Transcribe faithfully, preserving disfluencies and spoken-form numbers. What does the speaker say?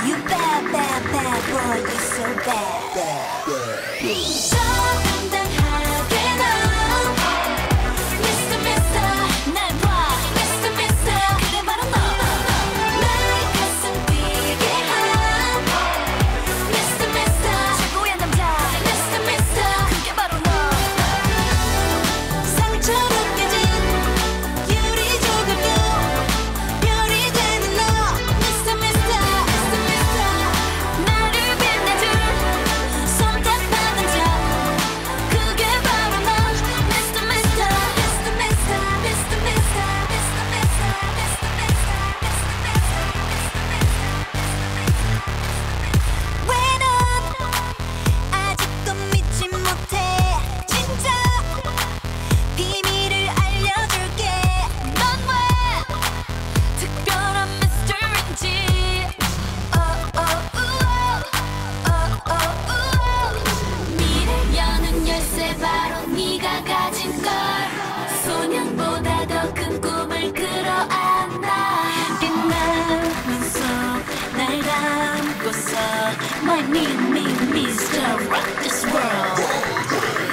You bad bad bad boy you so bad bad bad 더 당당하게 넌 미스터 미스터 날 봐 미스터 미스터 그래 바로 너 나의 가슴 뛰게 한 미스터 미스터 최고의 남자 미스터 미스터 그게 바로 너 상처 느껴진 유리 조각도 별이 되는 너 미스터 미스터 미스터 미스터 나를 빛내줄 손잡아준 자 그게 바로 너 미스터 미스터 미스터 미스터 미스터 미스터 미스터 미스터 미스터 왜 넌 아직도 믿지 못해 진짜 비밀을 알려줄게 넌 왜 특별한 미스터인지 미를 여는 열쇠 바로 네가 가진 걸 소년보다 더 큰 꿈을 끌어안아 빛나면서 날 담고서 My name is 미스터 Rock this world